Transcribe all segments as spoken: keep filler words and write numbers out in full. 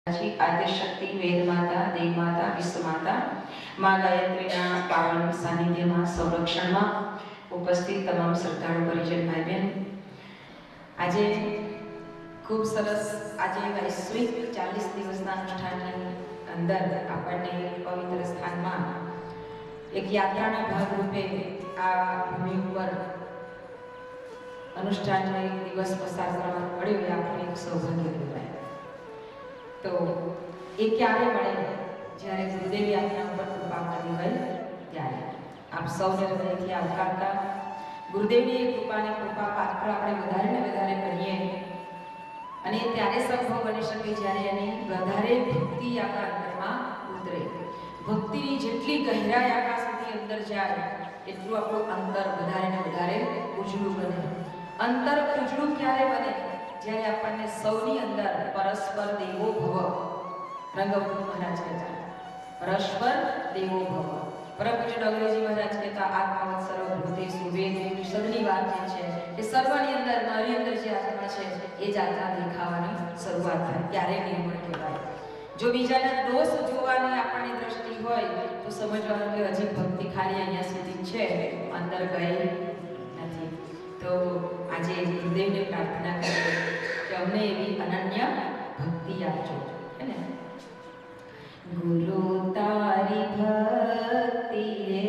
आद्यशक्ति वेद माता देव माता विश्व माता माँ गायत्रीना पावन सानिध्यમાં સંરક્ષણમાં ઉપસ્થિત તમામ શ્રદ્ધાળુ પરિજન ભાઈ બહેન, આજે ખૂબ સરસ આજે વૈશ્વિક ચાલીસ દિવસના અનુષ્ઠાનની અંદર આપણને પવિત્ર સ્થાનમાં એક યાત્રાના ભાગરૂપે આ ભૂમિ ઉપર અનુષ્ઠાનનો એક દિવસ પસાર કરવાનો મળ્યો એ આપણે એક સૌભાગ્ય કહેવાય. તો એ ક્યારે મળે? જ્યારે ગુરુદેવ યાત્રા ઉપર કૃપા કરી હોય ત્યારે. આપ સૌને હૃદયથી આવકારતા ગુરુદેવની કૃપાને કૃપા પાત્ર આપણે વધારે ને વધારે કરીએ, અને ત્યારે સંભવ બની શકે જ્યારે એની વધારે ભક્તિ આપણા અંતરમાં ઉતરે. ભક્તિની જેટલી ગહેરાઈ આપણા સુધી અંદર જાય એટલું આપણું અંતર વધારે ને વધારે ઉજળું બને. અંતર ઉજળું ક્યારે બને? જ્યારે આપણને સૌની અંદર પરસ્પર દેવો ભવ, રંગભૂ મહારાજ કહેતા પરસ્પર દેવો ભવ. પરમ પૂજ્ય ડોંગરેજી મહારાજ કહેતા આત્માવત સર્વ ભૂતેષુ વેદ સદની વાત જે છે એ સર્વની અંદર મારી અંદર જે આત્મા છે એ જ આત્મા દેખાવાની શરૂઆત થાય ત્યારે નિર્મળ કહેવાય. જો બીજાના દોષ જોવાની આપણને દ્રષ્ટિ હોય તો સમજવાનું કે હજી ભક્તિ ખાલી અહીંયા સુધી છે, અંદર ગઈ નથી. તો આજે ગુરુદેવને પ્રાર્થના કરીએ કે અમને એવી અનન્ય ભક્તિ આપજો. હે ને? ગુરુ તારી ભક્તિ રે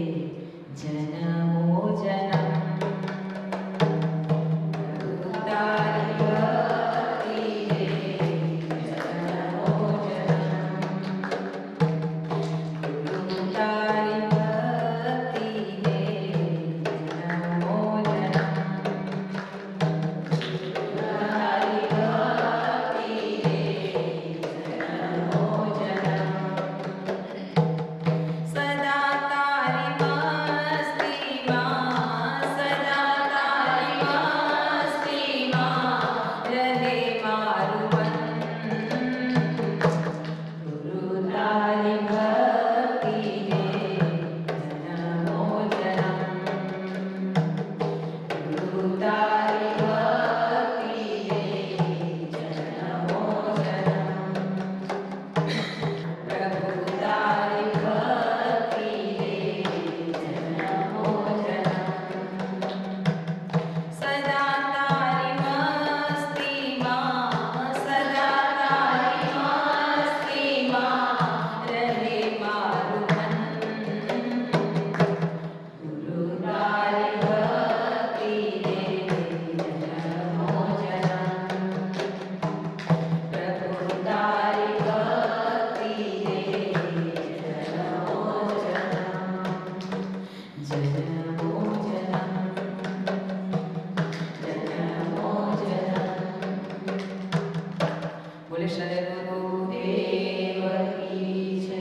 જનમો જનમ, ગુરુ તારી ભક્તિ રે જનમો જનમ, ગુરુ તારી ભક્તિ રે જનમો જનમ, તારી ભક્તિ રે જનમો જનમ, સદા તારી મસ્તીમાં, સદા તારી મસ્તીમાં રહે મારું મન, ગુરુ તારી ભક્તિ રે જનમો જનમ, ગુરુ તારી ભક્તિ રે જનમો જનમ, પ્રભુ તારી ભક્તિ રે જનમો જનમ, સદા તારી મસ્તીમાં, સદા તારી મસ્તીમાં રહે મારું મન, ગુરુ તારી ભક્તિ રે જનમો જનમ, પ્રભુ તારી ભક્તિ રે જનમો જનમ, જનમો જનમ, જનમો જનમ. બોલે સદગુરુદેવ કી જય.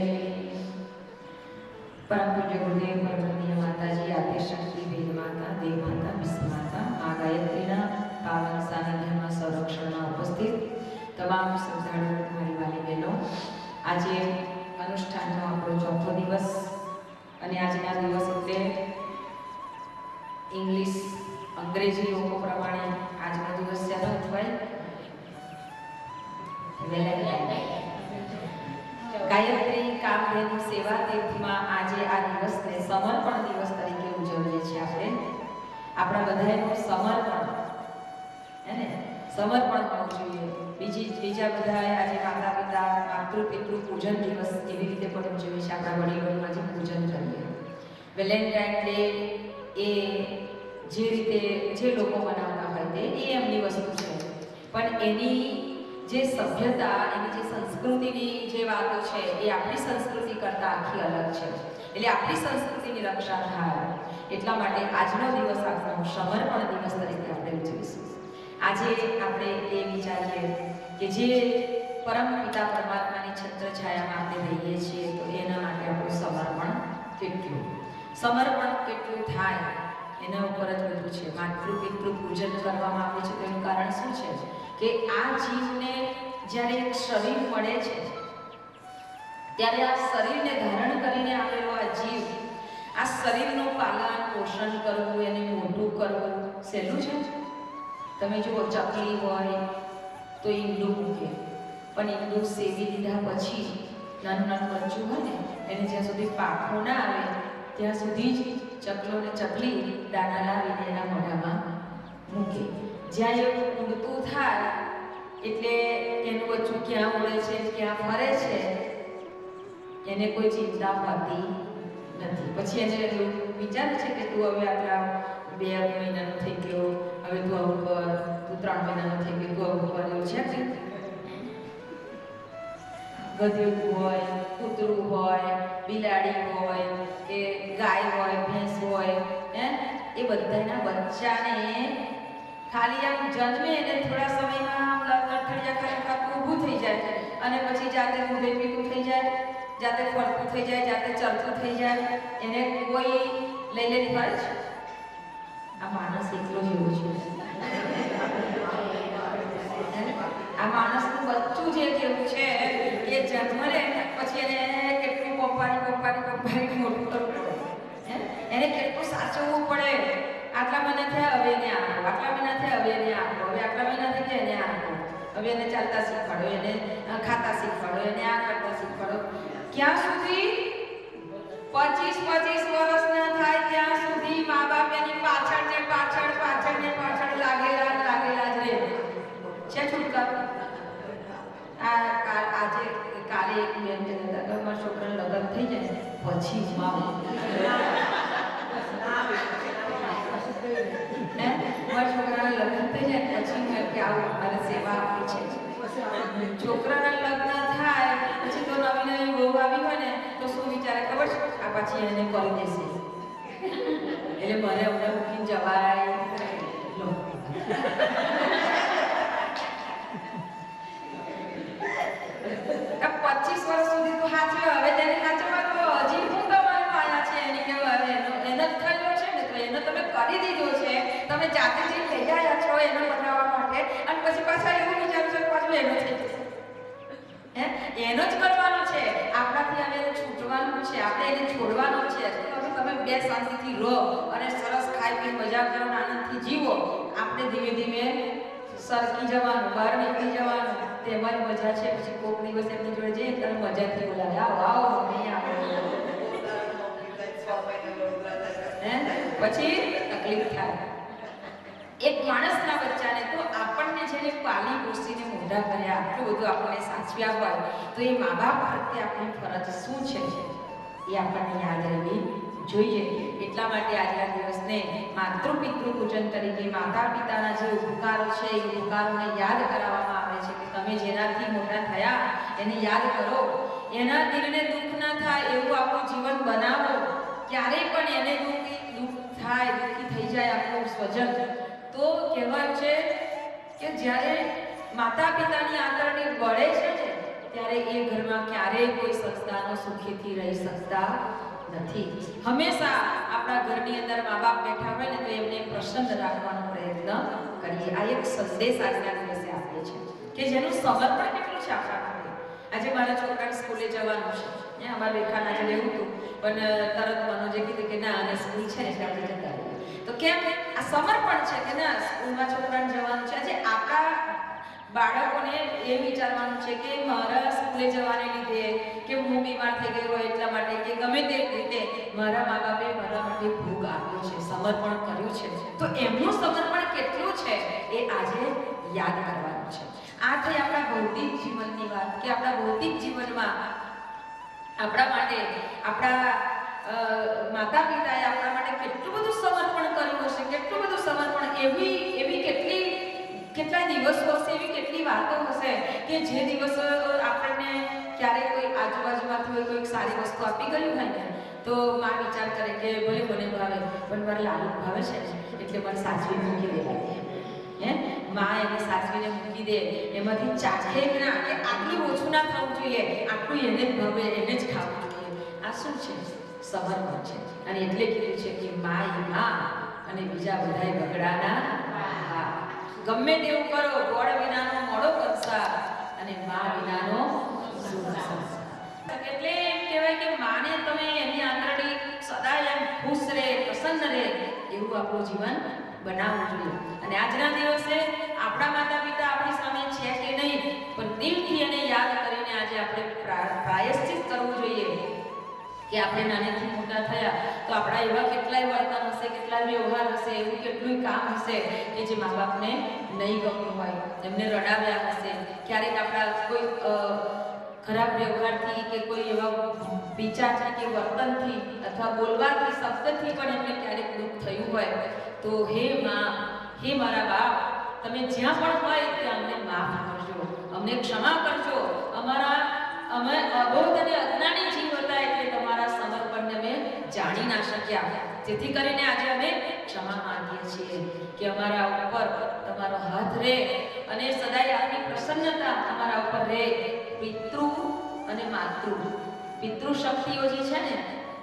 પરમ પૂજ્ય ગુરુદેવ પરમનીય માતાજી આદ્યશક્તિ વેદ માતા દેવ માતા વિશ્વ માતા આ ગાયત્રીના પાવન સાનિધ્યમાં સંરક્ષણમાં ઉપસ્થિત તમામ શ્રદ્ધાળુ મારી વાલી બહેનો, આજે અનુષ્ઠાનનો આપણો ચોથો દિવસ, અને આજના દિવસ એટલે ઇંગ્લિશ અંગ્રેજી લોકો પ્રમાણે આજનો દિવસ ચાલો અઠવાય ગાયત્રી કામધેનુ સેવા તીર્થમાં આજે આ દિવસને સમર્પણ દિવસ તરીકે ઉજવીએ છીએ. આપણે આપણા બધાનું સમર્પણ, હે ને? સમર્પણ હોવું જોઈએ. બીજી બીજા બધા આજે માતા પિતા માતૃ પિતૃ પૂજન દિવસ એવી રીતે પણ ઉજવીએ છીએ. આપણા વડીલોનું આજે પૂજન કરીએ. વેલેન્ટાઇન ડે એ જે રીતે જે લોકો મનાવતા હોય તે એ એમની વસ્તુ છે, પણ એની જે સભ્યતા, એની જે સંસ્કૃતિની જે વાતો છે એ આપણી સંસ્કૃતિ કરતાં આખી અલગ છે. એટલે આપણી સંસ્કૃતિની રક્ષા થાય એટલા માટે આજનો દિવસ આપણો સમર્પણ દિવસ તરીકે આપણે ઉજવીશું. આજે આપણે એ વિચારીએ કે જે પરમ પિતા પરમાત્માની છત્રછાયામાં આપણે રહીએ છીએ તો એના માટે આપણું સમર્પણ કેટલું સમર્પણ કેટલું થાય એના ઉપર જ બધું છે. માતૃ પિતૃ પૂજન કરવામાં આવે છે તો એનું કારણ શું છે કે આ જીવને જ્યારે એક શરીર મળે છે ત્યારે આ શરીરને ધારણ કરીને આવેલો આ જીવ, આ શરીરનું પાલન પોષણ કરવું, એને મોટું કરવું સહેલું છે? તમે જુઓ, ચકલી હોય તો ઈંડું મૂકે, પણ ઈંડું સેવી લીધા પછી નાનું નાનું બચ્ચું હોય ને એને જ્યાં સુધી પાખો ના આવે ત્યાં સુધી જ ચકલો ને ચકલી દાણા લાવીને એના મોઢામાં મૂકે. જ્યાં એ ઊંડતું થાય એટલે એનું બચ્ચું ક્યાં ઉડે છે ક્યાં ફરે છે એને કોઈ ચિંતા હોતી નથી. પછી એને એવું વિચારે છે કે તું હવે આટલા બે મહિનાનો થઈ ગયો, હવે તું આવું કર, તું ત્રણ મહિનાનો થઈ ગયો, તું આવું કર, એવું છે કે ગધેડું હોય, કૂતરું હોય, બિલાડી હોય કે ગાય હોય, ભેંસ હોય, હે એ બધાના બચ્ચાને ખાલી આમ જન્મે એને થોડા સમયમાં લથડિયા ખાલી ખાતું ઊભું થઈ જાય અને પછી જાતે દૂધે પીતું થઈ જાય, જાતે ફરતું થઈ જાય, જાતે ચરતું થઈ જાય. એને કોઈ લઈ લે ફરે છે. આ માણસ એકલો જ એવો છે. આ માણસનું બચ્ચું જે કેવું છે એ જન્મ લે પછી એને કેટલું પપ્પાની પપ્પાની પપ્પાની મોટું કરવું પડે, એને કેટલું સાચવવું પડે. આટલા મહિના થયા હવે એને આપો, આટલા મહિના થયા હવે એને આપો, હવે આટલા મહિના થઈ ગયા એને આપો, હવે એને ચાલતા શીખવાડો, એને ખાતા શીખવાડો, એને આ કરતા શીખવાડો. ક્યાં સુધી પચીસ પચીસ વર્ષના થાય ત્યાં સુધી મા બાપ એની પાછળ ને પાછળ પાછળ ને પાછળ લાગેલા લાગેલા જ રહે છે. છુટકારો આ આજે કાલે એક બેન કહેતા હતા મારા છોકરાને લગ્ન થઈ જાય પછી જ માં મારા છોકરાના લગ્ન થઈ જાય પછી મેં કે આવું મારે સેવા આપી છે. છોકરાના લગ્ન થાય પછી તો નવી નવી બહુ આવી હોય ને તો શું વિચારે ખબર છે, આ પછી એને કરી દેશે એટલે મને અમને મૂકીને જવાય લો. પચીસ વર્ષ સુધી તો સાચવે, હવે તેને સાચવવાનો હજી હું તમારી માયા છે એની કે હવે એનો એને જ થયેલો છે ને તો એને તમે કરી દીધો છે, તમે જાતે જે થઈ ગયા છો એને બનાવવા માટે અને પછી પાછા એવું વિચારો છો પાછું એનો થઈ જશે. હે એનો જ કરવાનો છે, આપણાથી હવે એને છૂટવાનું છે, આપણે એને છોડવાનો છે. હવે તમે બે શાંતિથી રહો અને સરસ ખાઈ પી મજા કરો, આનંદથી જીવો. આપણે ધીમે ધીમે સરકી જવાનું, બહાર નીકળી જવાનું. તેમાં મજા છે. પછી કોક દિવસ એમની જોડે જઈએ ત્યારે મજાથી બોલાવે આવો આવો નહીં આવો, હે પછી તકલીફ થાય. એક માણસના બચ્ચાને તો આપણને જેને પાલી પોસીને મોઢા કર્યા, આટલું બધું આપણને સાચવ્યા હોય તો એ મા બાપ પ્રત્યે આપણી ફરજ શું છે એ આપણને યાદ રહેવી જોઈએ. એટલા માટે આજના દિવસને માતૃ પિતૃ પૂજન તરીકે માતા પિતાના જે ઉપકારો છે એ ઉપકારોને યાદ કરાવવામાં આવે છે કે તમે જેનાથી મોટા થયા એને યાદ કરો, એના દિલને દુઃખ ના થાય એવું આપણું જીવન બનાવો. ક્યારેય પણ એને દુઃખ દુઃખ થાય, દુઃખી થઈ જાય આપણું સ્વજન તો કહેવાય છે કે જ્યારે માતા પિતાની આંતરડી બળે છે ને ત્યારે એ ઘરમાં ક્યારેય કોઈ સંતાનો સુખીથી રહી શકતા નથી. હંમેશા આપણા ઘરની અંદર મા બાપ બેઠા હોય ને તો એમને પ્રસન્ન રાખવાનો પ્રયત્ન કરીએ. આ એક સંદેશ આજના દિવસે આપે છે કે જેનું સમર્પણ કેટલું છે આપણા માટે. આજે મારા છોકરાને સ્કૂલે જવાનું છે, અમારા રેખાના આજે લેવું હતું પણ તરત મનોજે કીધું કે ના અને સ્કૂલ છે ને એટલે આપણે જતા રહીએ. તો કેમ આ સમર્પણ છે કે ના સ્કૂલમાં છોકરાને જવાનું છે. આજે આપણા બાળકોને એ વિચારવાનું છે કે મારા સ્કૂલે જવાને લીધે કે હું બીમાર થઈ ગઈ હોય એટલા માટે કે ગમે તે રીતે મારા મા બાપે મારા માટે ભોગ આપ્યો છે, સમર્પણ કર્યું છે, તો એમનું સમર્પણ કેટલું છે એ આજે યાદ કરવાનું છે. આ થઈ આપણા ભૌતિક જીવનની વાત કે આપણા ભૌતિક જીવનમાં આપણા માટે આપણા માતા પિતાએ આપણા માટે કેટલું બધું સમર્પણ કર્યું હશે, કેટલું બધું સમર્પણ, એવી એવી કેટલી કેટલા દિવસો હશે, એવી કેટલી વાતો હશે કે જે દિવસો આપણને ક્યારેક કોઈ આજુબાજુમાંથી હોય કોઈક સારી વસ્તુ આપી ગયું હોય ને તો માં વિચાર કરે કે ભલે મને ભાવે પણ મારે લાલુ ભાવે છે એટલે મને સાચવી મૂકી દેવાય. હે માં એને સાચવીને મૂકી દે, એમાંથી ચાખે ના કે આટલું ઓછું ના ખાવું જોઈએ, આટલું એને જ ભાવે એને જ ખાવું જોઈએ. આ શું છે? સમર્પણ છે. અને એટલે કીધું છે કે માં એ માં અને બીજા બધાય બગડાના હા. ગમે તેવું કરો, ગોળ વિનાનો મોડો કરશા અને માં વિનાનો શુભ સંસાર. એટલે એમ કહેવાય કે માને તમે એની આંતરડી સદાય એમ ખુશ રહે, પ્રસન્ન રહે એવું આપણું જીવન બનાવવું જોઈએ. અને આજના દિવસે આપણા માતા પિતા આપણી સામે છે કે નહીં, પણ દિલથી એને યાદ કરીને આજે આપણે પ્રાયશ્ચિત કરવું જોઈએ કે આપણે નાનેથી મોટા થયા તો આપણા એવા કેટલાય વર્તન હશે, કેટલાય વ્યવહાર હશે, એવું કેટલું કામ હશે કે જે મા બાપને નહીં ગમતું હોય, એમને રડાવ્યા હશે, ક્યારેક આપણા કોઈ ખરાબ વ્યવહારથી કે કોઈ એવા વિચારથી કે વર્તનથી અથવા બોલવાથી શબ્દથી પણ એમને ક્યારેક દુઃખ થયું હોય તો હે માં, હે મારા બાપ, તમે જ્યાં પણ હોય ત્યાં અમને માફ કરજો, અમને ક્ષમા કરજો, અમારા અમે અબોધ અને અજ્ઞાની જીવ હતા એટલે તમારા સમર્પણને અમે જાણી ના શક્યા, જેથી કરીને આજે અમે ક્ષમા માંગીએ છીએ કે અમારા ઉપર તમારો હાથ રહે અને સદાય આપની પ્રસન્નતા અમારા ઉપર રહે. પિતૃ અને માતૃ, પિતૃ શક્તિઓ જે છે ને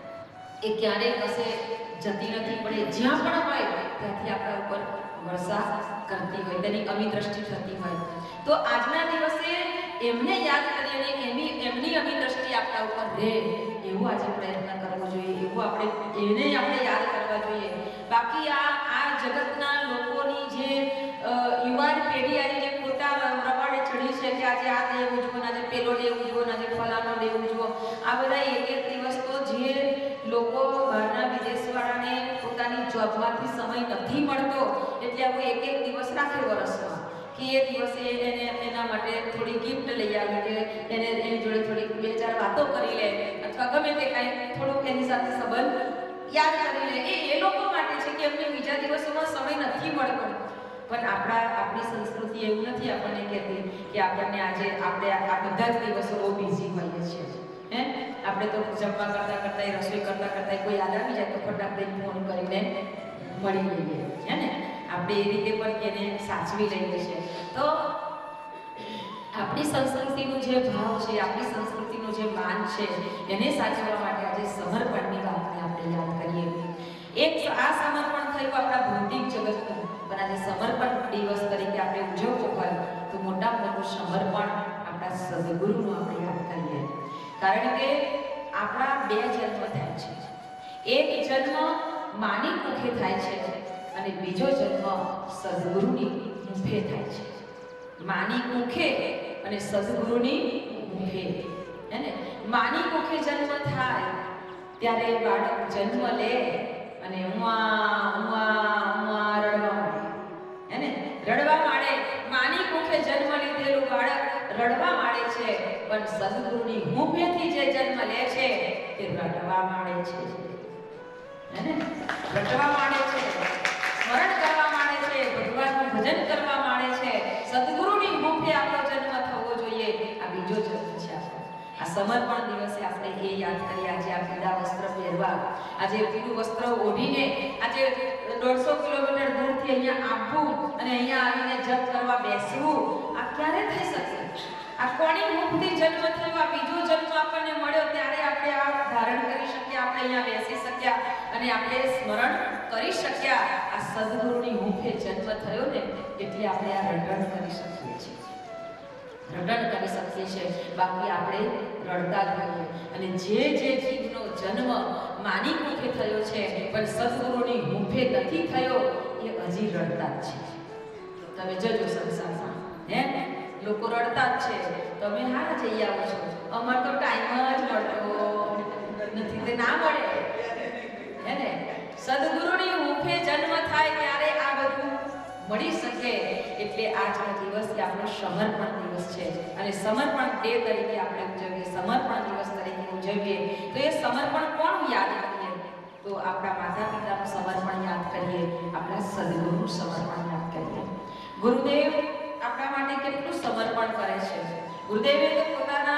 એ ક્યારેય કશે જતી નથી, પણ એ જ્યાં પણ હોય ત્યાંથી આપણા ઉપર વર્ષા કરતી હોય, તેની અમી દ્રષ્ટિ થતી હોય. તો આજના દિવસે એમને યાદ કરીને એમની એમની અમી દ્રષ્ટિ આપણા ઉપર રહે એવું આજે પ્રયત્ન કરવો જોઈએ, એવું આપણે એને આપણે યાદ કરવા જોઈએ. બાકી આ આ જગતના લોકોની જે યુવાન પેઢી આજે જે ખોટા રવાડે ચડી છે કે આજે આ ડે ઉજવો, આજે પેલો ડે ઉજવો, આજે ફલાનો ડે ઉજવો, આ બધા એક એક દિવસ તો જે લોકો બહારના વિદેશવાળાને પોતાની જોબમાંથી સમય નથી મળતો એટલે આવું એક એક દિવસ રાખે વર્ષમાં કે એ દિવસે એને એના માટે થોડી ગિફ્ટ લઈ આવી કે એને એની જોડે થોડી બે ચાર વાતો કરી લે અથવા ગમે તે કાંઈ થોડુંક એની સાથે સંબંધ યાદ કરી લે, એ એ લોકો માટે છે કે એમને બીજા દિવસોમાં સમય નથી મળતો. પણ આપણા આપણી સંસ્કૃતિ એવું નથી આપણને કહેતી કે આપણને આજે આપણે આ બધા જ દિવસો બહુ બિઝી હોઈએ છીએ. હે આપણે તો જમવા કરતાં કરતાં રસોઈ કરતાં કરતાં કોઈ યાદ આવી જાય તો ફટાફટ ફોન કરીને મળી લઈએ, હે ને, આપણે એ રીતે પણ એને સાચવી લઈએ છીએ. તો આપણી સંસ્કૃતિનું જે ભાવ છે, આપણી સંસ્કૃતિનું જે માન છે એને સાચવવા માટે આજે સમર્પણની વાતને આપણે યાદ કરીએ. એક આ સમર્પણ થયું આપણા ભૌતિક જગતનું, પણ આજે સમર્પણ દિવસ તરીકે આપણે ઉજવવો હોય તો મોટા મોટું સમર્પણ આપણા સદગુરુનું આપણે યાદ કરીએ. કારણ કે આપણા બે જન્મ થાય છે, એક જન્મ માની મુખે થાય છે અને બીજો જન્મ સદગુરુની મુખે થાય છે. માની મુખે અને સદગુરુની મુખે, હે ને, માની મુખે જન્મ થાય ત્યારે બાળક જન્મ લે અને ઉમા ઉમા ઉમા રડવા માંડે, હે ને, રડવા માંડે. માની મુખે જન્મ લીધેલું બાળક રડવા માંડે છે, પણ સદગુરુની મુખેથી જે જન્મ લે છે તે રડવા માંડે છે, હે ને, રડવા માંડે છે, સ્મરણ કરવા માંડે છે, ભગવાનનું ભજન કરવા માંડે છે. સદગુરુની મુખે આપણો જન્મ થવો જોઈએ, આ બીજો જન્મ છે આપણો. આ સમર્પણ દિવસે આપણે એ યાદ કરીએ. આજે આ પીળા વસ્ત્ર પહેરવા, આજે પીળું વસ્ત્ર ઓઢીને આજે દોઢસો કિલોમીટર દૂરથી અહીંયા આવવું અને અહીંયા આવીને જપ કરવા બેસવું, આ ક્યારે થઈ શકે? આ કોની મુખથી જન્મ થયો? આ બીજો જન્મ આપણને મળ્યો ત્યારે આપણે આ ધારણ કરી શક્યા, આપણે અહીંયા બેસી શક્યા અને આપણે સ્મરણ કરી શક્યા. આ સદગુરુની મુખે જન્મ થયો ને એટલે આપણે આ રટણ કરી શકીએ છીએ, રટણ કરી શકીએ છીએ. બાકી આપણે રડતા જ હોઈએ. અને જે જે જીવનો જન્મ માની મુખે થયો છે પણ સદગુરુની મુખે નથી થયો એ હજી રડતા જ છે. તમે જજો સંસારમાં, હે, લોકો રડતા જ છે. તમે હા જઈ આવો છો, અમાર તો ટાઈમ જ મળતો નથી, તે ના મળે, હે ને. સદગુરુની મુખે જન્મ થાય ત્યારે આ બધું મળી શકે. એટલે આજનો દિવસ એ આપણો સમર્પણ દિવસ છે અને સમર્પણ ડે તરીકે આપણે ઉજવીએ, સમર્પણ દિવસ તરીકે ઉજવીએ. તો એ સમર્પણ કોણ યાદ કરીએ? તો આપણા માતા પિતાનું સમર્પણ યાદ કરીએ, આપણા સદગુરુનું સમર્પણ યાદ કરીએ. ગુરુદેવ આપણા માટે કેટલું સમર્પણ કરે છે. ગુરુદેવે તો પોતાના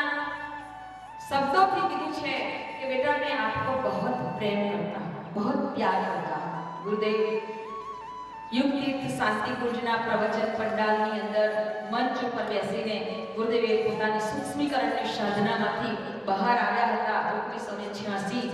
શબ્દોથી કીધું છે કે બેટા મેં આપકો બહુત પ્રેમ કરતા હું, બહુત પ્યાર કરતા હું. ગુરુદેવ યુગ તીર્થ શાંતિ કુંજના પ્રવચન પંડાલની અંદર મંચ ઉપર બેસીને ગુરુદેવે પોતાની સૂક્ષ્મીકરણની સાધનામાંથી બહાર આવ્યા હતા. ઓગણીસો ને છ્યાસી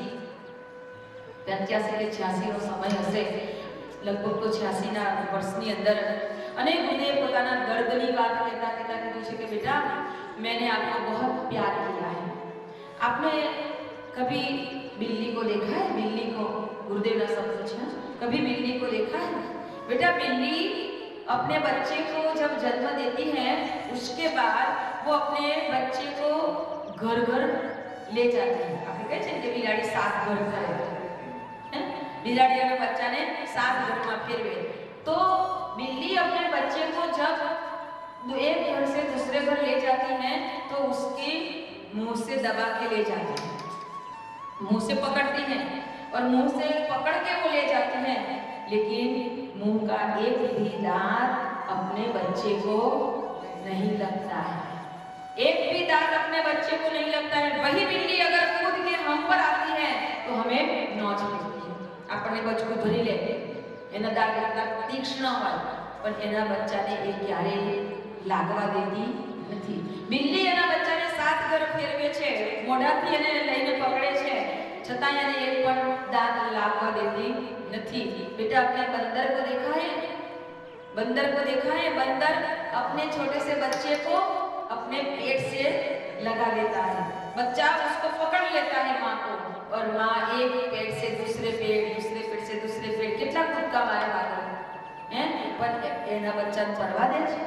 પંચ્યાસી કે છ્યાસી નો સમય હશે, લગભગ તો છ્યાસી ના વર્ષની અંદર. અને ગુરુદેવ પોતાના દર્દની વાત કહેતા કહેતા કીધું છે કે બેટા मैंने आपको बहुत प्यार किया है. आपने कभी बिल्ली को देखा है? बिल्ली को, गुरुदेव का शब्द है, कभी बिल्ली को देखा है? बेटा बिल्ली अपने बच्चे को जब जन्म देती है उसके बाद वो अपने बच्चे को घर घर ले जाती है। આપણે કહે છે કે બિલાડી સાત ઘર ફરે, બિલાડીના બચ્ચાને સાત ઘરમાં ફેરવે। तो बिल्ली अपने बच्चे को जब एक घर से दूसरे घर ले जाती है तो उसके मुंह से दबा के ले जाती है, मुंह से पकड़ती है और मुंह से पकड़ के वो ले जाती है, लेकिन मुंह का एक भी दांत अपने बच्चे को नहीं लगता है, एक भी दांत अपने बच्चे को नहीं लगता है। वही बिल्ली अगर कूद के हम पर आती है तो हमें नोच लेती है, अपने बच्चे को धरी लेती है। एना दांत એટલા તીક્ષ્ણ હોય પણ એના બચ્ચાને એ ક્યારેય લાગવા દેતી નથી। બિલ્લી એના બચ્ચાને સાત ઘર ફેરવે છે, મોઢાથી એને લઈને પકડે છે, છતાં એને એક પણ દાંત લાગવા દેતી નથી। बेटा अपने बंदर को देखा है, बंदर को देखा है, बंदर अपने छोटे से बच्चे को अपने पेट से लगा देता है, बच्चा उसको पकड़ लेता है माँ को, और माँ एक पेट से दूसरे पेट, दूसरे पेट से दूसरे पेट कितना कूदका मारे मारे हैं, पर एना बच्चाने પડવા દે છે,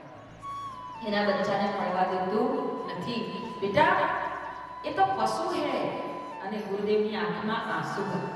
એના બચ્ચાને પડવા દેતું નથી। बेटा ये तो पशु है। અને ગુરુદેવની આંખમાં આંસુ હતા।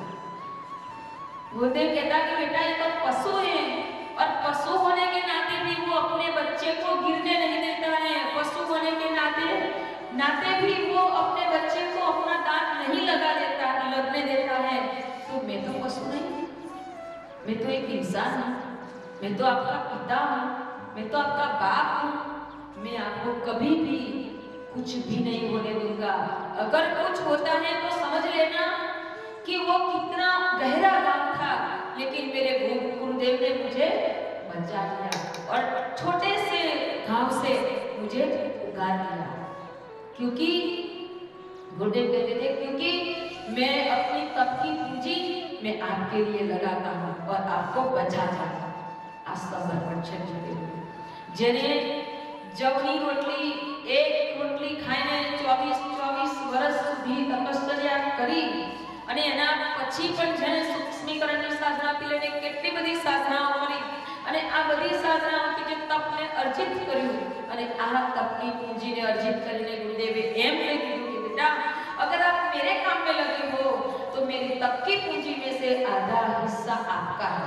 गुरुदेव कहता कि बेटा ये तो पशु है, और पशु होने के नाते भी वो अपने बच्चे को गिरने नहीं देता है, पशु होने के नाते नाते भी वो अपने बच्चे को अपना दांत नहीं लगा देता, लगने देता है। तो मैं तो पशु नहीं, मैं तो एक इंसान हूँ, मैं तो आपका पिता हूँ, मैं तो आपका बाप हूँ, मैं आपको कभी भी कुछ भी नहीं होने दूंगा। अगर कुछ होता है तो समझ लेना कि वो कितना गहरा गांव था, लेकिन मेरे गुरुदेव ने मुझे बचा लिया और छोटे से गांव से मुझे उगार लिया। क्योंकि गुरुदेव कहते थे क्योंकि मैं अपनी तप की पूंजी मैं आपके लिए लगाता हूँ और आपको बचाता हूँ। आ समर्पण છે જેને જવની રોટલી એક રોટલી ખાઈને ચોવીસ ચોવીસ વર્ષ સુધી તપશ્ચર્યા કરી અને એના પછી પણ જેને સૂક્ષ્મીકરણની સાધના થી લઈને કેટલી બધી સાધનાઓ કરી અને આ બધી સાધનાઓથી જે તપને અર્જિત કર્યું અને આ તપની પૂંજીને અર્જિત કરીને ગુરુદેવે એમ કહી દીધું કે બેટા अगर आप मेरे काम में लगे हो तो मेरी तप की पूंजी में से आधा हिस्सा आपका है,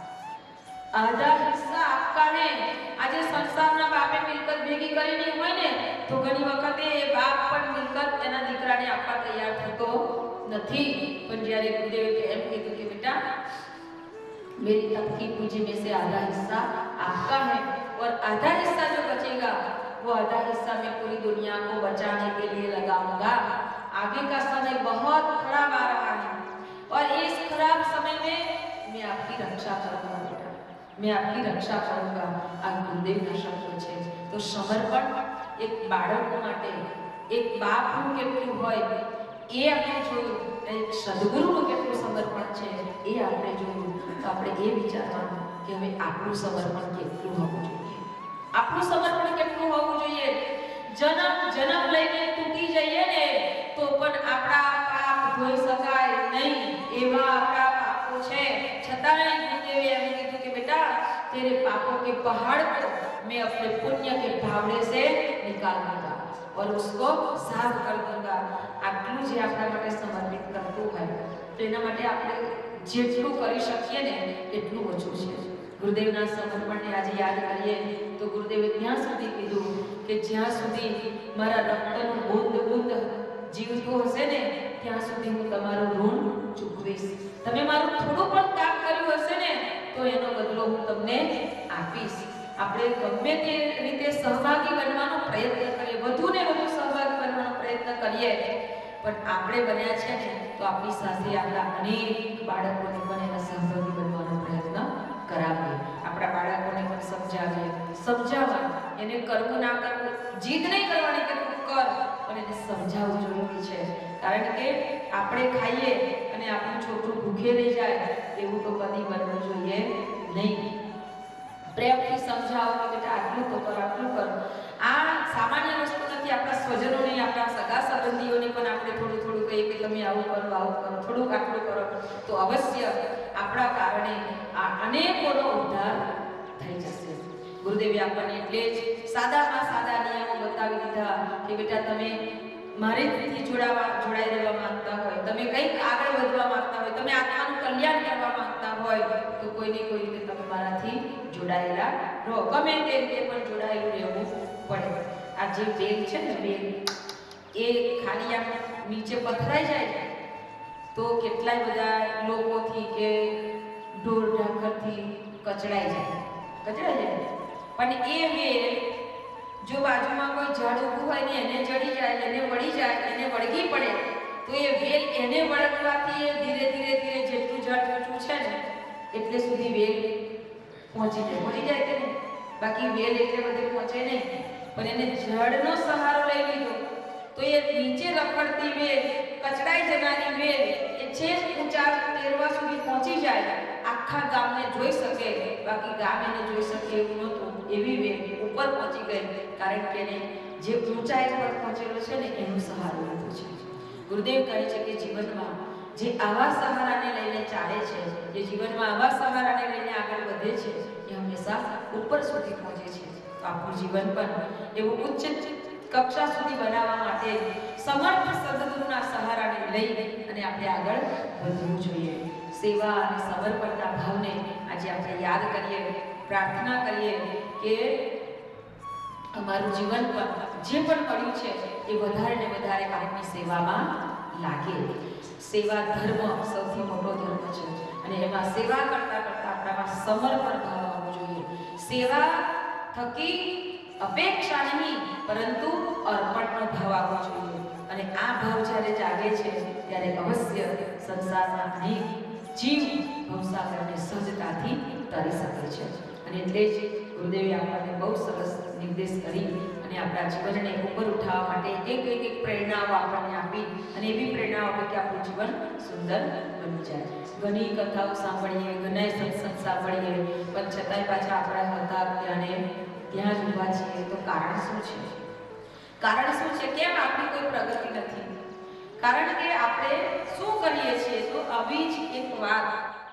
आधा हिस्सा आपका है। आज संसाરના બાપે મિલકત ભેગી કરેલી હોય ને તો ઘણી વખતે એ બાપ પણ મિલકત એના દીકરાને આપવા તૈયાર થતો નથી, પણ જ્યારે ગુરુદેવે એમ કીધું કે બેટા मेरी तप की पूंजी में से आधा हिस्सा आपका है और आधा हिस्सा जो बचेगा वो आधा हिस्सा मैं पूरी दुनिया को बचाने के लिए लगाऊंगा। आगे का समय बहुत खराब आ रहा है और इस खराब समय में मैं आपकी रक्षा करूंगा बेटा, मैं आपकी रक्षा करूंगा। आ गुरुदेवना शब्दो छे। तो समर्पण एक बाळक माटे एक बापનું કેટલું હોય એ આપણે જોયું, એક સદગુરુનું કેટલું સમર્પણ છે એ આપણે જોયું, તો આપણે એ વિચારવાનું કે હવે આપણું સમર્પણ કેટલું હોવું જોઈએ, આપણું સમર્પણ કેટલું હોવું જોઈએ। જન્મ જન્મ લઈને તૂટી જઈએ ને તો પણ આપણા પાપ ધોઈ શકાય નહીં એવા આપણા પાપો છે, છતાંય ગુરુદેવે એમ કીધું કે બેટા तेरे पापों के पहाड़ को मैं अपने पुण्य के भावने से निकाल दूंगा और उसको साफ कर दूंगा। आटलू जे आपણા માટે સમર્પિત કરતું હોય તો એના માટે આપણે જેટલું કરી શકીએ ને એટલું ઓછું છે। ગુરુદેવના સમર્પણને આજે યાદ કરીએ તો ગુરુદેવે ત્યાં સુધી કીધું કે જ્યાં સુધી મારા રક્તનું બૂંદ બૂંદ જીવતું હશે ને ત્યાં સુધી હું તમારું ઋણ ચૂકવીશ। તમે મારું થોડું પણ કામ કર્યું હશે ને તો એનો બદલો હું તમને આપીશ। આપણે ગમે તે રીતે સહભાગી બનવાનો પ્રયત્ન કરીએ, વધુ ને વધુ સહભાગી બનવાનો પ્રયત્ન કરીએ, પણ આપણે બન્યા છે ને તો આપણી સાથે આપણા અનેક બાળકોને પણ એના સહભાગી બનવાનો પ્રયત્ન કરાવીએ, આપણા બાળકોને પણ સમજાવીએ, સમજાવવા એને કરવું ના કરવું, જીદ નહીં કરવાની કે તું કર, પણ એને સમજાવવું જરૂરી છે। કારણ કે આપણે ખાઈએ અને આપણું છોકરું ભૂખે રહી જાય એવું તો કદી બનવું જોઈએ નહીં। પ્રેમથી સમજાવો કે બેટા આટલું તો કર, આટલું કર। આ સામાન્ય વસ્તુ નથી, આપણા સ્વજનોને આપણા સગા સંબંધીઓને પણ આપણે થોડું થોડું કહીએ કે તમે આવું કરો, આવું કરો, થોડુંક આટલું કરો, તો અવશ્ય આપણા કારણે આ અનેકોનો ઉદ્ધાર થઈ જશે. ગુરુદેવે આપણને એટલે જ સાદામાં સાદા નિયમો બતાવી દીધા કે બેટા તમે મારી રીતથી જોડાવા જોડાઈ રહેવા માંગતા હોય, તમે કંઈક આગળ વધવા માંગતા હોય, તમે આત્માનું કલ્યાણ કરવા માંગતા હોય તો કોઈને કોઈ રીતે તમે મારાથી જોડાયેલા રહો. ગમે તે રીતે પણ જોડાયેલું રહેવું પડે. આ જે વેલ છે ને વેલ એ ખાલી આમ નીચે પથરાઈ જાય તો કેટલાય બધા લોકોથી કે ઢોર ઢાંખરથી કચડાઈ જાય કચડાઈ જાય પણ એ વેલ જો બાજુમાં કોઈ ઝાડ ઊભું હોય ને એને ચડી જાય, એને વળી જાય, એને વળગી પડે તો એ વેલ એને વળગવાથી એ ધીરે ધીરે ધીરે જેટલું ઝાડ ઊંચું છે ને એટલે સુધી વેલ પહોંચી જાય પહોંચી જાય કે નહીં. બાકી વેલ એટલે બધે પહોંચે નહીં, પણ એને ઝાડનો સહારો લઈ લીધો તો એ નીચે રખડતી વેલ, કચડાઈ જનારી વેલ એ છેક ઊંચા તેરવા સુધી પહોંચી જાય, આખા ગામને જોઈ શકે. બાકી ગામ એને જોઈ શકે એવું નહોતું, એવી વેલ ઉપર પહોંચી ગઈ કારણ કે એને જે ઊંચાઈ પર પહોંચેલો છે ને એનો સહારો લીધો છે. ગુરુદેવ કહે છે કે જીવનમાં જે આવા સહારાને લઈને ચાલે છે, જે જીવનમાં આવા સહારાને લઈને આગળ વધે છે એ હંમેશા ઉપર સુધી પહોંચે છે. તો આપણું જીવન પણ એવું ઉચ્ચ કક્ષા સુધી બનાવવા માટે સમર્થ સદગુરુના સહારાને લઈ અને આપણે આગળ વધવું જોઈએ. સેવા અને સમર્પણના ભાવને આજે આપણે યાદ કરીએ, પ્રાર્થના કરીએ કે અમારું જીવન પણ જે પણ કર્યું છે એ વધારે ને વધારે કામની સેવામાં લાગે. સેવા ધર્મ સૌથી મોટો ધર્મ છે અને એમાં સેવા કરતા કરતા આપણામાં સમર્પણ ભાવ આવવો જોઈએ. સેવા થકી અપેક્ષા નહીં પરંતુ અર્પણનો ભાવ આવવો જોઈએ અને આ ભાવ જ્યારે જાગે છે ત્યારે અવશ્ય સંસારના અનેક જીવ ભવસાગરને સહજતાથી તરી શકે છે. અને એટલે જ ગુરુદેવે આપણને બહુ સરસ નિર્દેશ કરી અને આપણા જીવનને ઉપર ઉઠાવવા માટે એક એક એક પ્રેરણાઓ આપણને આપી અને એવી પ્રેરણાઓ આપી કે આપણું જીવન સુંદર બની જાય. ઘણી કથાઓ સાંભળીએ, ઘણા સત્સંગ સાંભળીએ, પણ છતાંય પાછા આપણા હતા ત્યારે ત્યાં જ ઊભા છીએ તો કારણ શું છે? કારણ શું છે? કેમ આપણી કોઈ પ્રગતિ નથી? કારણ કે આપણે શું કરીએ છીએ? તો આવી જ એક વાત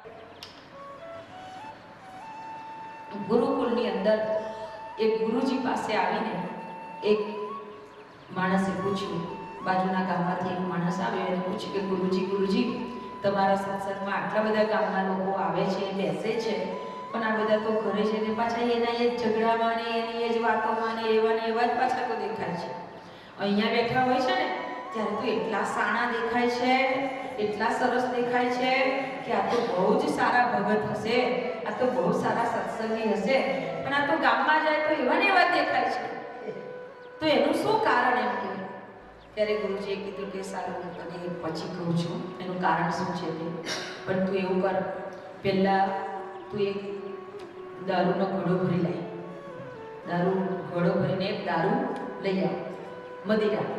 ગુરુકુળની અંદર એક ગુરુજી પાસે આવીને એક માણસે પૂછ્યું, બાજુના ગામમાંથી એક માણસ આવ્યો અને પૂછ્યું કે ગુરુજી ગુરુજી તમારા સત્સંગમાં આટલા બધા ગામના લોકો આવે છે, બેસે છે, પણ આ બધા તો ઘરે છે ને પાછા એના એ ઝઘડામાં ને એની એ જ વાતોમાં ને એવા ને એવા જ પાછા તો દેખાય છે. અહીંયા બેઠા હોય છે ને ત્યારે તો એટલા સાણા દેખાય છે, એટલા સરસ દેખાય છે કે આ તો બહુ જ સારા ભગત હશે, આ તો બહુ સારા સત્સંગી હશે, પણ આ તો ગામમાં જાય તો એવા ને એવા દેખાય છે. તો એનું શું કારણ એમ કે ત્યારે ગુરુજીએ કીધું કે સારું હું તને પછી કહું છું એનું કારણ શું છે તે, પણ તું એવું કર, પહેલાં તું એક દારૂનો ઘડો ભરી લાય, દારૂ ઘડો ભરીને એક દારૂ લઈ આવ, મદિરા.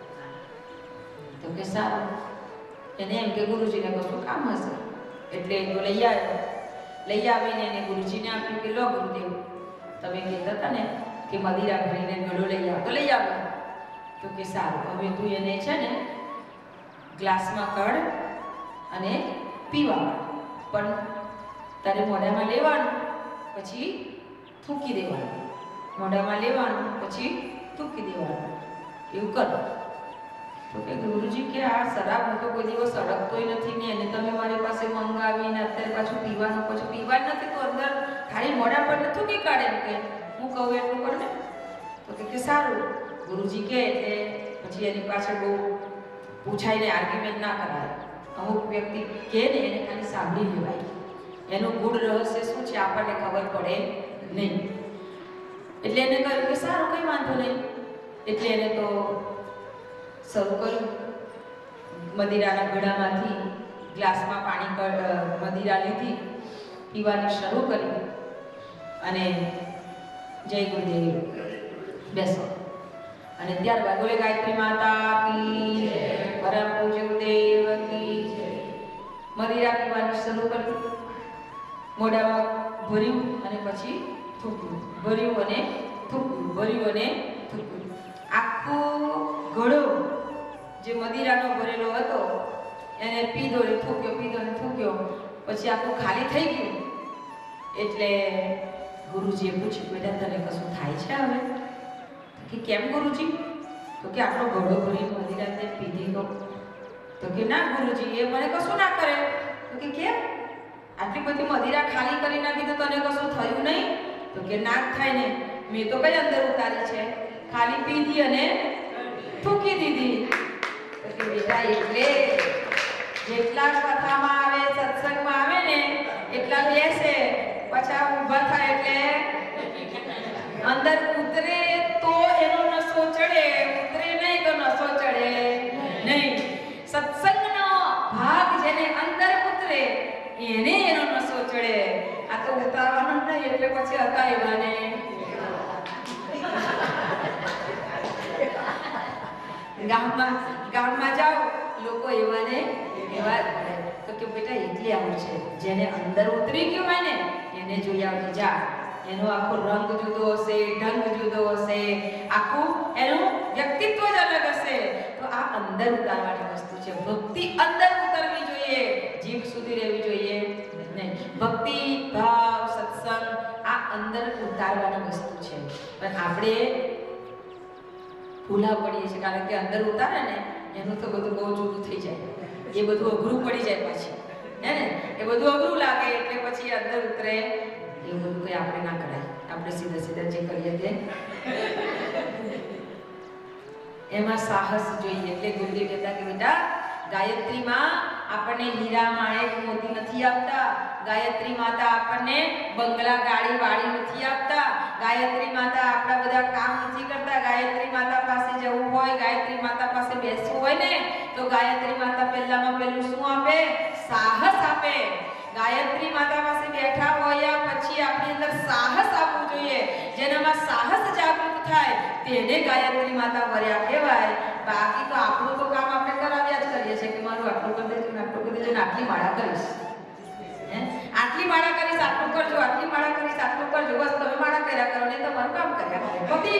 તો કે સારું. એને એમ કે ગુરુજીને કશું કામ હશે એટલે તો લઈ આવ્યો. લઈ આવીને એને ગુરુજીને આપ્યું કે લો ગુરુદેવ તમે કહેતા હતા ને કે મદિરા ભરીને ઘડો લઈ આવ, તો લઈ આવ્યો. તો કે સારું, હવે તું એને છે ને ગ્લાસમાં કાઢ અને પીવા, પણ તારે મોઢામાં લેવાનું પછી થૂકી દેવાનું, મોઢામાં લેવાનું પછી થૂકી દેવાનું, એવું કર. તો કે ગુરુજી કે આ શરાબ હું તો કોઈ દિવસ અડકતોય નથી ને એને તમે મારી પાસે મંગાવીને અત્યારે પાછું પીવાનું, પછી પીવા નથી તો અંદર ખાલી મોઢા પર નથી કે કાઢે એમ કે હું કહું એટલું કર ને. તો કે સારું. ગુરુજી કહે એટલે પછી એની પાછળ બહુ પૂછાઈને આર્ગ્યુમેન્ટ ના કરાય. અમુક વ્યક્તિ કહે ને એને ખાલી સાંભળી લેવાય, એનું ગૂઢ રહસ્ય શું છે આપણને ખબર પડે નહીં. એટલે એને કહ્યું કે સારું કંઈ વાંધો નહીં. એટલે એને તો શરૂ કર્યું, મદિરાના ઘડામાંથી ગ્લાસમાં પાણી મદિરા લીધી, પીવાની શરૂ કરી અને જય ગુરુદેવ બેસો. અને ત્યારબાદ બોલે ગાયત્રી માતા કી, પરમ પૂજ્ય દેવ કી. મદિરા પીવાની શરૂ કરી, મોઢામાં ભર્યું અને પછી થૂક્યું, ભર્યું અને થૂક્યું, ભર્યું અને થૂક્યું. આખો ઘડો જે મદિરાનો ભરેલો હતો એને પીધો ને થૂક્યો, પીધો ને થૂક્યો, પછી આખું ખાલી થઈ ગયું. એટલે ગુરુજીએ પૂછ્યું, બેટા તને કશું થાય છે હવે? કે કેમ ગુરુજી? તો કે આટલો ઘડો ભરી મદિરા તે પીધી તો તો કે ના ગુરુજી, એ મને કશું ના કરે. તો કે કેમ? આટલી બધી મદિરા ખાલી કરી નાખી તો તને કશું થયું નહીં? તો કે ના જ થાય ને, મેં તો કઈ અંદર ઉતારી છે, ખાલી પીધી અને થૂકી દીધી. તો કે બેટા એટલે જેટલા કથામાં આવે, સત્સંગમાં આવે ને એટલા બેસે, પાછા ઊભા થાય એટલે અંદર ઉતરે તો એનો નશો ચડે, ઉતરે નહીં તો નશો ચડે નહીં. સત્સંગનો ભાગ જેને અંદર ઉતરે એને એનો નશો ચડે. આ તો ઉતારવાનો નહીં એટલે પછી હતા એવા ને ગામમાં ગામમાં જાઓ લોકો એવા ને એવા તો કે બેટા એટલે આવું છે, જેને અંદર ઉતરી ગયું હોય ને એને જોઈ આવતી જા. એનો આખો રંગ જુદો હશે, ઢંગ જુદો હશે, આખું એનું વ્યક્તિત્વ જ અલગ હશે. તો આ અંદર ઉતારવાની વસ્તુ છે. ભક્તિ અંદર ઉતરવી જોઈએ, જીભ સુધી રહેવી જોઈએ નહીં. ભક્તિ ભાવ સત્સંગ આ અંદર ઉતારવાની વસ્તુ છે. પણ આપણે ભૂલા પડીએ છીએ, કારણ કે અંદર ઉતારે ને એનું તો બધું બહુ જુદું થઈ જાય, એ બધું અઘરું પડી જાય પછી, હે ને? એ બધું અઘરું લાગે એટલે પછી અંદર ઉતરે એવું બધું કંઈ આપણે ના કરાય. આપણે સીધા સીધા જે કરીએ તે એમાં સાહસ જોઈએ. એટલે ગુરુદેવ કહેતા કે બેટા ગાયત્રીમાં આપણને હીરા માણેક મોતી નથી આપતા, ગાયત્રી માતા આપણને બંગલા ગાડી વાડી નથી આપતા, ગાયત્રી માતા આપણા બધા કામ નથી કરતા. ગાયત્રી માતા પાસે જવું હોય, ગાયત્રી માતા પાસે બેસવું હોય ને તો ગાયત્રી માતા પહેલામાં પહેલું શું આપે? સાહસ આપે. ગાયત્રી માતા પાસે બેઠા હોય પછી આપણી અંદર સાહસ આપવું જોઈએ. જેનામાં સાહસ જાગૃત થાય તેને ગાયત્રી માતા વર્યા કહેવાય. બાકી તો આપણું તો કામ આપણે કરાવ્યા જ કરીએ છીએ કે મારું આટલું કરી દેજો, આટલું કરી દેજો, આટલી માળા કરીશ, હે આટલી માળા કરીશ, આટલું કરજો, આટલી માળા કરીશ, આટલું કરજો. બસ તમે માળા કર્યા કરો ને તમારું કામ કર્યા કરો. ભક્તિ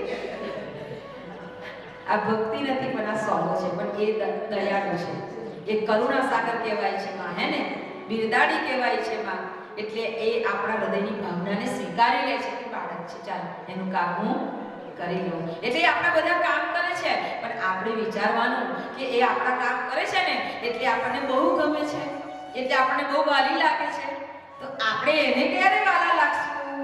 આ ભક્તિ નથી પણ આ સોલો છે. પણ એ દયાળુ છે, એ કરુણા સાગર કહેવાય છે માં, હે ને? બિરદાડી કહેવાય છે માં. એટલે એ આપણા હૃદયની ભાવનાને સ્વીકારી લે છે કે બાળક છે, ચાલ એનું કામ હું કરી લઉં. એટલે આપણા બધા કામ કરે છે પણ આપણે વિચારવાનું કે એ આપણા કામ કરે છે ને એટલે આપણને બહુ ગમે છે, એટલે આપણને બહુ વાલી લાગે છે. તો આપણે એને ક્યારે વાલા લાગશું?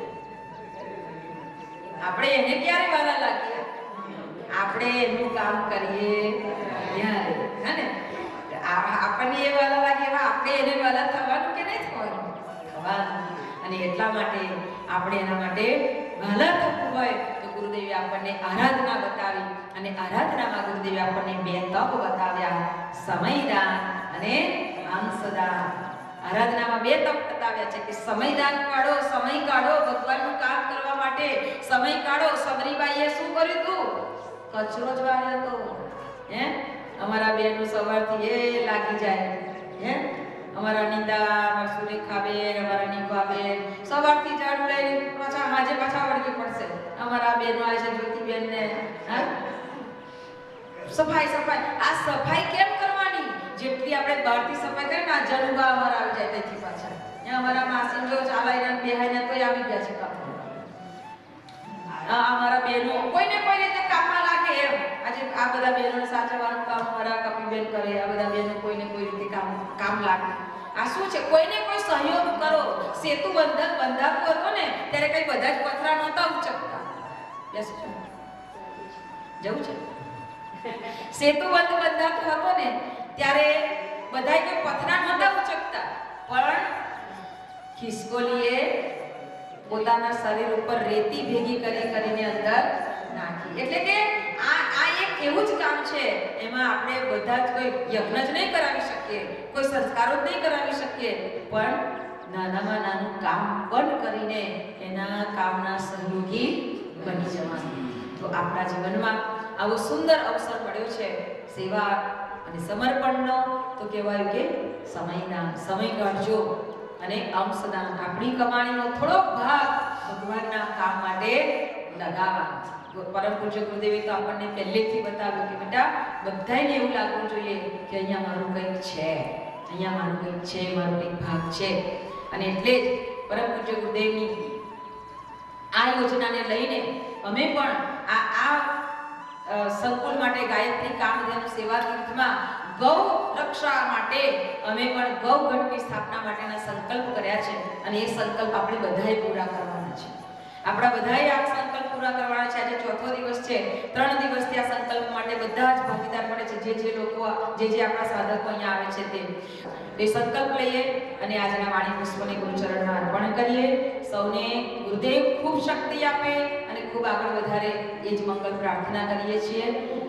આપણે એને ક્યારે વાલા લાગીએ? આપણે એનું કામ કરીએ ત્યારે, હે ને? આપણને એ વાલા લાગે એવા આપણે એને વાલા થવાનું કે નહીં થવાનું? થવાનું. અને એટલા માટે આપણે એના માટે વાલા થવું હોય તો ગુરુદેવે આપણને આરાધના બતાવી, અને આરાધનામાં ગુરુદેવે આપણને બે તપ બતાવ્યા, સમયદાન અને અંશદાન. આરાધનામાં બે તપ બતાવ્યા છે કે સમયદાન કાઢો, સમય કાઢો ભગવાનનું કામ કરવા માટે, સમય કાઢો. સબરીબાઈએ શું કર્યું હતું? કચરો જ વાળ્યો હતો, હે? અમારા બેન સવારથી એ લાગી જાય, હે? અમારા નીંદા, અમારા સુરેખાબેન, અમારા નીભાબેન સવારથી ઝાડુ લઈને પાછા હાજે પાછા વળગી પડશે. અમારા બેનો આવે છે, જ્યોતિબેન ને, હા સફાઈ સફાઈ. આ સફાઈ કેમ કરવાની? જેટલી આપણે બહારથી સફાઈ કરીએ ને આ જનુબા અમારા આવી જાય તેથી પાછા. અમારા માસી જો ચાલાઈને બેહાઈને તોય આવી ગયા છે કામ. અમારા બેનો કોઈને કોઈ રીતે કામમાં લાગે એમ. આજે આ બધા બેનોને સાચવવાનું કામ અમારા કપીબેન કરે. આ બધા બેનો કોઈને કોઈ રીતે કામ કામ લાગે. આ શું છે? કોઈને કોઈ સહયોગ કરો. સેતુ બંધક બંધાતું હતો ને ત્યારે કઈ બધા જ પથરા નહોતા ઉચકતા. બેસ જવું છે. સેતુ બંધ બંધાતું હતો ને ત્યારે બધાય કોઈ પથરા નહોતા ઉચકતા, પણ ખિસકોલીએ પોતાના શરીર ઉપર રેતી ભેગી કરી કરીને અંદર નાખી. એટલે કે આ આ એક એવું જ કામ છે. એમાં આપણે બધા જ કોઈ યજ્ઞ જ નહીં કરાવી શકીએ, કોઈ સંસ્કારો જ નહીં કરાવી શકીએ, પણ નાનામાં નાનું કામ પણ કરીને એના કામના સહયોગી બની જવાનું. તો આપણા જીવનમાં આવો સુંદર અવસર મળ્યો છે સેવા અને સમર્પણનો. તો કહેવાયું કે સમયના સમય કાઢજો અને અંશદાન, આપણી કમાણીનો થોડો ભાગ ભગવાનના કામ માટે લગાવવા. પરમ પૂજ્ય ગુરુદેવે તો આપણને પહેલેથી બતાવ્યું કે બેટા બધાને એવું લાગવું જોઈએ કે અહીંયા મારું કંઈક છે, અહીંયા મારું કંઈક છે, મારો કંઈક ભાગ છે. અને એટલે જ પરમ પૂજ્ય ગુરુદેવની આ યોજનાને લઈને અમે પણ આ આ સંકુલ માટે ગાયત્રી કામધેનુ સેવા તીર્થમાં ગૌ રક્ષા માટે અમે પણ ગૌ ગઢની સ્થાપના માટેના સંકલ્પ કર્યા છે અને એ સંકલ્પ આપણે બધાએ પૂરા કરવાના છે. આપણા બધાએ આ સંકલ્પ પૂરા કરવાના છે. આજે ચોથો દિવસ છે. ત્રણ દિવસથી આ સંકલ્પ માટે બધા જ ભાગીદાર મળે છે. જે જે લોકો જે જે આપણા સાધકો અહીંયા આવે છે તે એ સંકલ્પ લઈએ અને આજના વાણી પુષ્પને ગુરુચરણમાં અર્પણ કરીએ. સૌને ગુરુદેવ ખૂબ શક્તિ આપે અને ખૂબ આગળ વધારે એ જ મંગલ પ્રાર્થના કરીએ છીએ.